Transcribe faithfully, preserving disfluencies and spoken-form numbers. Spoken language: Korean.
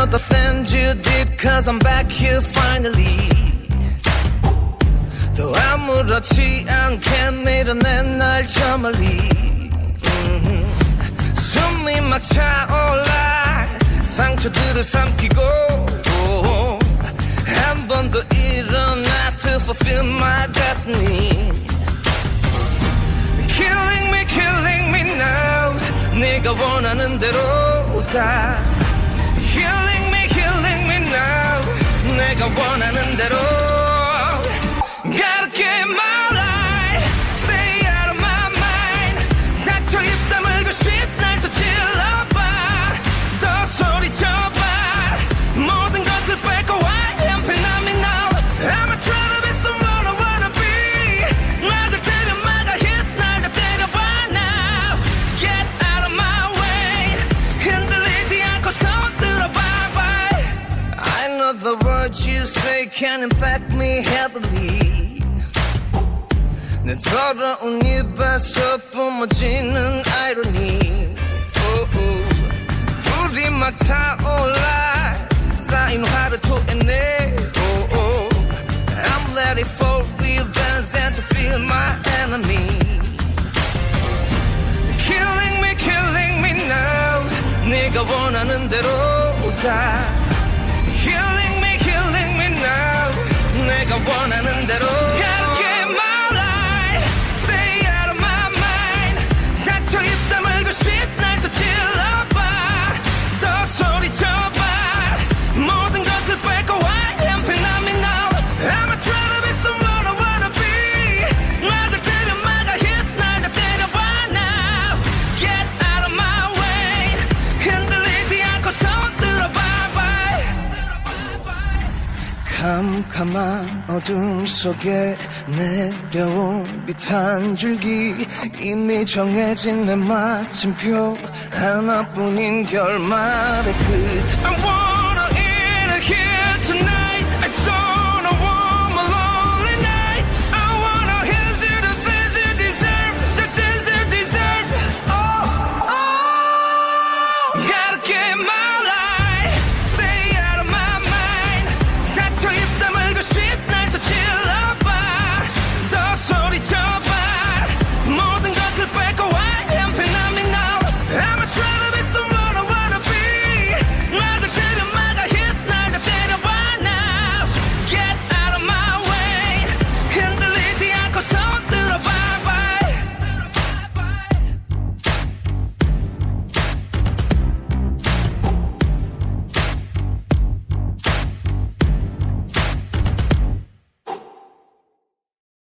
I'll defend you deep cause I'm back here finally. 또 아무렇지 않게 밀어낸 날 저 멀리. mm-hmm. 숨이 막 차올라 상처들을 삼키고 한 번 더 일어나 to fulfill my destiny. Killing me, killing me now. 네가 원하는 대로 다. Healing me, healing me now. 내가 원하는 대로. Gotta get my life. Stay out of my mind. 닥쳐 입 다물고 shit 날 더 질러봐. 더 소리쳐봐. 모든 것을 뺏고 I am phenomenal. I'm a trying to be someone I wanna be. 날 더 때려 막아 hit 날 더 때려봐 now. Get out of my way. 흔들리지 않고 손 들어봐. I know the words you say can impact me heavily. 내 더러운 입에서 뿜어지는 irony. oh, oh. 불이 막 타올라 쌓인 화를 토해내. oh, oh. I'm ready for revenge and to feel my enemy. Killing me, killing me now. 네가 원하는 대로 다. Healing me, healing me now. 내가 원하는 대로. 캄캄한 어둠 속에 내려온 빛 한 줄기. 이미 정해진 내 마침표 하나뿐인 결말의 끝.